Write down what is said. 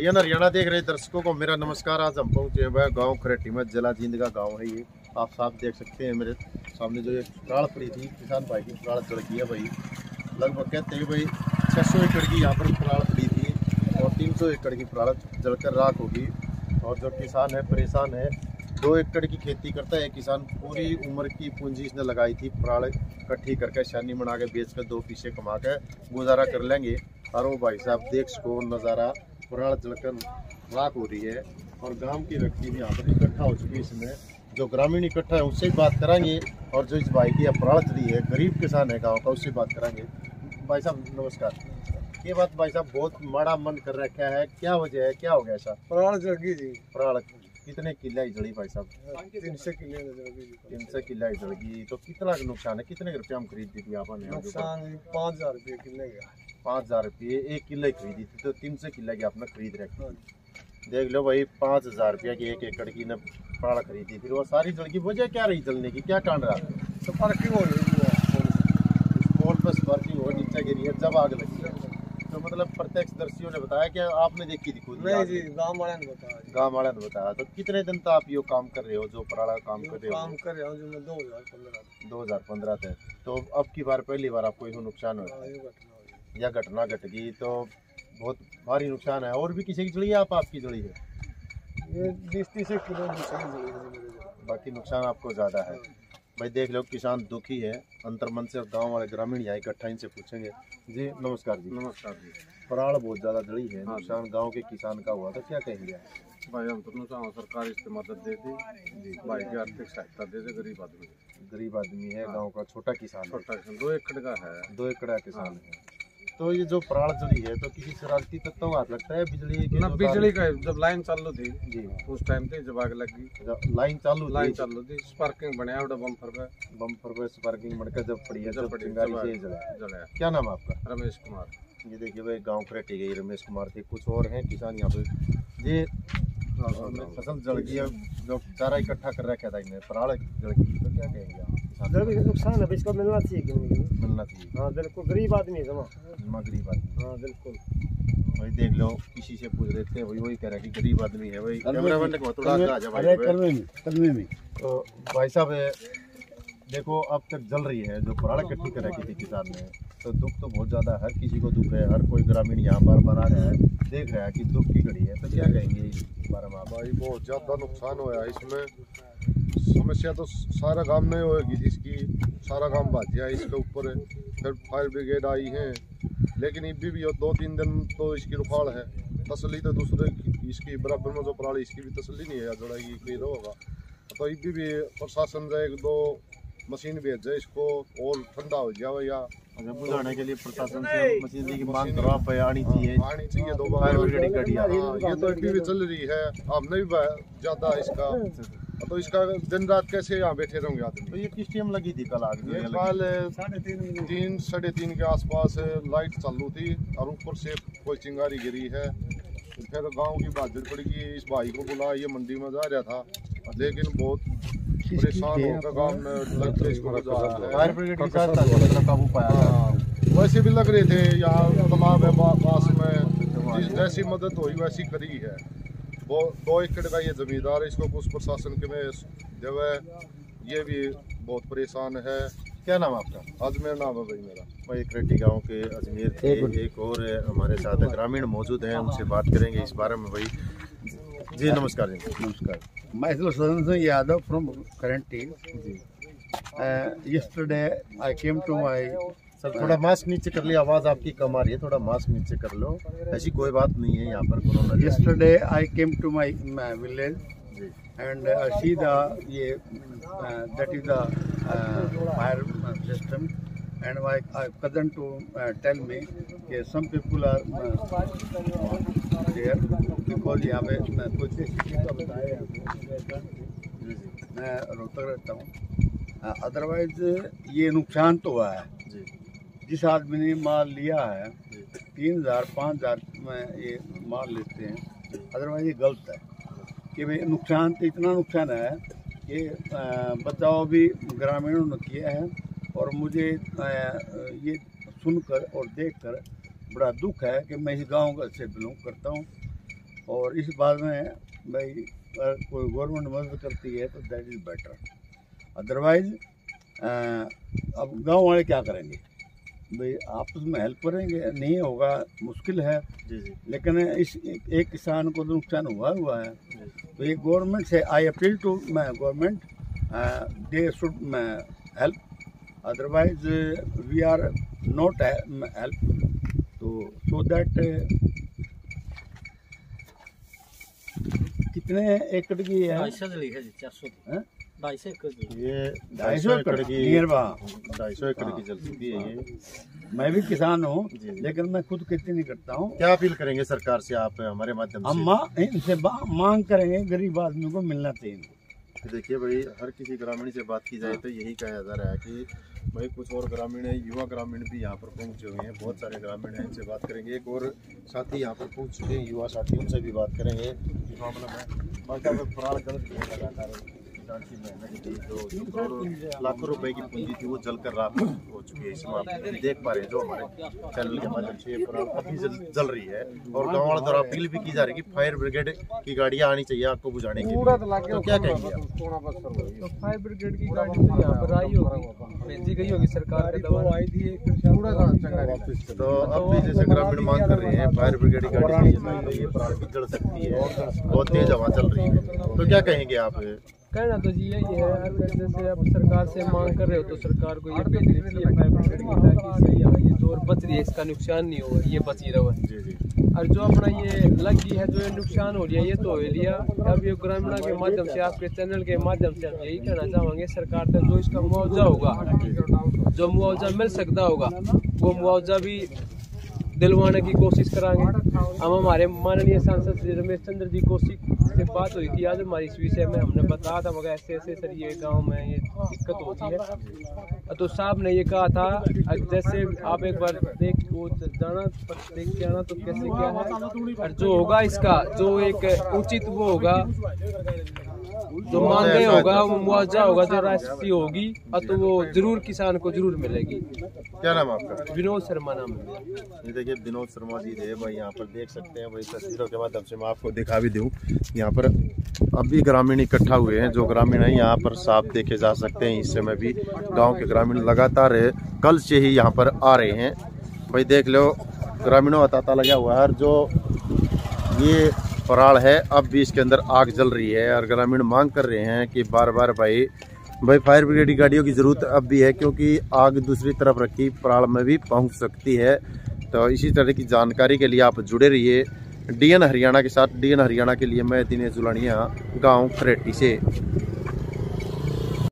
Indian Haryana देख रहे दर्शकों को मेरा नमस्कार। आज हम पहुंचे हुए हैं गाँव खरेटी में, जिला जींद का गाँव है ये। आप साफ देख सकते हैं मेरे सामने जो ये प्राड़ पड़ी थी, किसान भाई की प्राड़ चढ़ गई है भाई। लगभग कहते हैं भाई 600 एकड़ की यहाँ पर प्राड़ पड़ी थी और 300 एकड़ की प्राड़ जलकर राख होगी। और जो किसान है परेशान है। 2 एकड़ की खेती करता है किसान, पूरी उम्र की पूंजी इसने लगाई थी, प्राड़ इकट्ठी करके छानी बना के बेच कर 2 पैसे कमा के गुजारा कर लेंगे। और वो भाई साहब देख सको नज़ारा, प्राड़ जलकर राख हो रही है। और गांव के व्यक्ति भी यहाँ पर इकट्ठा हो चुके हैं। इसमें जो ग्रामीण इकट्ठा है उससे बात कराएंगे, और जो इस भाई की प्राड़ चली है, गरीब किसान है गाँव का, उससे बात कराएंगे। भाई साहब नमस्कार। ये बात भाई साहब बहुत माड़ा मन कर रखा है, क्या वजह है, क्या हो गया ऐसा? प्राण जल गई जी। प्राड़ कितने किला ही जड़ी भाई साहब? 300 किले में जल गई। 300 किला ही जड़ गई। तो कितना नुकसान है, कितने रुपये हम खरीदी थी आपने? नुकसान 5000 रुपये किले का। 5000 रुपये 1 किलो खरीदी थी, तो 300 किला की आपने खरीद रखी। देख लो भाई, 5000 रुपया की 1 एकड़ की न प्राड़ खरीदी, फिर वो सारी जल की वजह क्या रही जलने की, क्या कांड रहा? स्पार्किंग हो रही है, पोल पर स्पार्किंग हो, नीचे गिरी है, जब आग लगी है। तो मतलब प्रत्यक्षदर्शियों ने बताया कि आपने देखी थी खुद? नहीं जी, गांव वाले ने बताया। गाँव वाले ने बताया। तो कितने दिन तक आप ये काम कर रहे हो, जो प्राड़ा काम कर रहे हो? काम कर रहा हूँ जो मैं 2015 थे। तो अब की बार पहली बार आपको इसमें नुकसान हुआ या घटना घट गई, तो बहुत भारी नुकसान है। और भी किसी की जड़ी है आपकी जड़ी है? ये 20-30 किलो नुकसान जली है मेरे। बाकी नुकसान आपको ज़्यादा है भाई। देख लो किसान दुखी है अंतर मन से, और गाँव वाले ग्रामीण यहाँ इकट्ठा इनसे पूछेंगे। जी नमस्कार जी। नमस्कार जी। प्राड़ बहुत ज़्यादा जड़ी है, नुकसान गाँव के किसान का हुआ, तो क्या कहेंगे? भाई हम तो चाहो सरकार इससे मदद दे दी जी, भाई की आर्थिक सहायता दे दे। गरीब आदमी है, गाँव का छोटा किसान है, छोटा किसान 2 एकड़ का है, 2 एकड़ का किसान है। तो ये जो प्राड़ जली है, तो किसी शरारती तत्व हाथ लगता है? बिजली का जब लाइन चालू थी जी, उस टाइम पे जब आग लगी, जब लाइन चालू थी स्पार्किंग बनाया बम्पर पे स्पार्किंग बनकर जब पड़ी है, जब चिंगारी से जलाया। क्या नाम है आपका? रमेश कुमार। ये देखिए भाई, गांव खरेटी गई रमेश कुमार थे, कुछ और हैं किसान यहाँ पे। ये फसल जल गई है, जो चारा इकट्ठा कर रखा था इन्हें, प्राड़ जल गई, तो क्या कहेंगे आप? नुकसान है, इसको मिलना चाहिए क्यों नहीं? मिलना चाहिए। हाँ बिल्कुल, गरीब आदमी है गरीब आदमी। हाँ बिल्कुल भाई देख लो, किसी से पूछ लेते हैं, वही कह रहा है कि गरीब आदमी है भाई। कैमरामैन को थोड़ा आगे आ भाई। तो भाई साहब देखो, अब तक जल रही है जो प्राड़ इकट्ठी कर रखी थी किसान ने, तो दुख तो बहुत ज़्यादा है, हर किसी को दुख है। हर कोई ग्रामीण यहाँ पर बना रहा है, देख रहा है कि दुख की घड़ी है। तो क्या कहेंगे इस बारे में आप? भाई बहुत ज़्यादा नुकसान हुआ है इसमें। समस्या तो सारा गांव में होगी, इसकी सारा गांव भाग गया इसके ऊपर। फिर फायर ब्रिगेड आई है, लेकिन इब्बी भी 2-3 दिन तो इसकी रुकावट है। तसली तो दूसरे इसकी बराबर में जो प्राणी इसकी भी तसली नहीं है, जोड़ेगी कोई होगा। तो इब्बी भी प्रशासन जो 1-2 मशीन भेज जाए इसको, और ठंडा हो जाए या बुझाने के लिए प्रशासन से मशीन की मांग करो, आप आनी चाहिए 2 बार। ये तो अभी भी चल रही है, हमने भी ज़्यादा इसका, तो इसका दिन रात कैसे यहाँ बैठे रहेंगे आदमी? तो ये किस टाइम लगी थी कल आग? ये कल 3-3:30 के आसपास लाइट चालू थी, और ऊपर से कोई चिंगारी गिरी है। फिर गांव की बात पड़ेगी, इस भाई को बुला, ये मंडी में जा रहा था, लेकिन बहुत परेशान होकर गाँव में फायर ब्रिगेड के साथ काबू पाया। वैसे भी लग रहे थे यहाँ तालाब है पास में, जैसी मदद हुई वैसी करी है। वो 2 एकड़ का ये जमींदार है, इसको कुछ प्रशासन के में जब है, ये भी बहुत परेशान है। क्या नाम आपका? अजमेर नाम है भाई मेरा। भाई खरेटी गाँव के अजमेर थे। एक और हमारे साथ ग्रामीण मौजूद हैं, उनसे बात करेंगे इस बारे में। भाई जी नमस्कार। जी नमस्कार। मैं Sadan Singh Yadav from Karanti. Yesterday I came to my sir थोड़ा मास्क नीचे कर लिया, आवाज़ आपकी कम आ रही है, थोड़ा मास्क नीचे कर लो। ऐसी कोई बात नहीं है यहाँ पर corona. Yesterday I came to my village and see the that is the fire system, and my cousin to tell me that some people are there because यहाँ पे कुछ सिटी का बताया, मैं रोहतक रहता हूँ। अदरवाइज ये नुकसान तो हुआ है। जिस आदमी ने माल लिया है 3000-5000 में ये माल लेते हैं, अदरवाइज ये गलत है कि भाई नुकसान तो इतना नुकसान है कि बचाव भी ग्रामीणों ने किया है। और मुझे ये सुनकर और देखकर बड़ा दुख है कि मैं इस गांव से बिलोंग करता हूं। और इस बात में भाई अगर कोई गवर्नमेंट मदद करती है तो दैट इज़ बेटर। अदरवाइज अब गांव वाले क्या करेंगे भाई, आपस में हेल्प करेंगे, नहीं होगा, मुश्किल है। जी जी। लेकिन इस एक किसान को तो नुकसान हुआ है, तो ये गवर्नमेंट से I appeal to government, they should help, otherwise we are not help, तो सो दैट। कितने एकड़ की है? 250 एकड़ ये 250 एकड़ की, नियर बा 250 एकड़ की जल सकती है ये। मैं भी किसान हूँ, जी। लेकिन मैं खुद खेती नहीं करता हूँ। क्या अपील करेंगे सरकार से आप हमारे माध्यम हम से? इनसे मांग करेंगे, गरीब आदमी को मिलना चाहिए। देखिए भाई, हर किसी ग्रामीण से बात की जाए तो यही कहा जा रहा है कि भाई कुछ और ग्रामीण है, युवा ग्रामीण भी यहाँ पर पहुँचे हुए हैं, बहुत सारे ग्रामीण हैं, इनसे बात करेंगे। एक और साथी यहाँ पर पहुँच चुके हैं, युवा साथी, उनसे भी बात करेंगे। मामला में माता में फरार गलत लगातार किसान की मेहनत थी, जो लाखों रुपए की पूंजी थी, वो जलकर राख हो चुकी है। इसमें आप देख पा रहे हैं, जो हमारे चैनल के माध्यम से ये फरार अभी जल रही है। और गाँव वालों द्वारा अपील भी की जा रही है कि फायर ब्रिगेड की गाड़ियाँ आनी चाहिए आपको बुझाने के लिए। तो क्या कहेंगे आप? तो फायर ब्रिगेड की गाड़ी तो यहाँ पर आई होगी, भेजी गई होगी सरकार के द्वारा, आई थी तो अब भी जैसे ग्रामीण मांग कर रहे हैं फायर ब्रिगेड की गाड़ी चाहिए, तो ये पराल भी जल सकती है, बहुत तेज हवा चल रही है, तो क्या कहेंगे आप? कहना तो जी यही है, अगर जैसे आप सरकार से मांग कर रहे हो तो सरकार को ये भेजनी चाहिए फायर ब्रिगेड की, ताकि सही यहाँ ये जोर बच रही है, इसका नुकसान नहीं हो, ये बची रहा है। जी जी। और जो अपना ये लगी है, जो ये नुकसान हो रहा है, ये तो हो लिया। अब ये ग्रामीणों के माध्यम से, आपके चैनल के माध्यम से हम यही कहना चाहेंगे सरकार तक, जो इसका मुआवजा होगा, जो मुआवजा मिल सकता होगा, वो मुआवजा भी दिलवाने की कोशिश कराएंगे। हम हमारे माननीय सांसद श्री रमेश चंद्र जी कोशिश से बात हुई थी आज हमारी, इस विषय में हमने बताया था, मगर ऐसे ऐसे सर ये गांव में ये दिक्कत होती है, तो साहब ने ये कहा था जैसे आप एक बार देख के आना तो कैसे क्या है, और जो होगा इसका जो एक उचित वो होगा, जो मांगे होगा, वो मुआवजा होगा, जो राशि होगी, और तो वो जरूर किसान को जरूर मिलेगी। क्या नाम आपका? विनोद शर्मा नाम है। ये देखिए विनोद शर्मा जी थे भाई, यहाँ पर देख सकते हैं भाई, तस्वीरों के माध्यम से मैं आपको दिखा भी दूँ। यहाँ पर अभी ग्रामीण इकट्ठा हुए हैं, जो ग्रामीण है यहाँ पर साफ देखे जा सकते हैं। इस समय भी गांव के ग्रामीण लगातार कल से ही यहाँ पर आ रहे हैं भाई, देख लो ग्रामीणों का तांता लगा हुआ है। और जो ये पराल है, अब भी इसके अंदर आग जल रही है, और ग्रामीण मांग कर रहे हैं कि बार बार भाई फायर ब्रिगेड की गाड़ियों की ज़रूरत अब भी है, क्योंकि आग दूसरी तरफ रखी पराल में भी पहुंच सकती है। तो इसी तरह की जानकारी के लिए आप जुड़े रहिए DN हरियाणा के साथ। DN हरियाणा के लिए मैं दिनेश जुलानिया, गांव खरेटी से।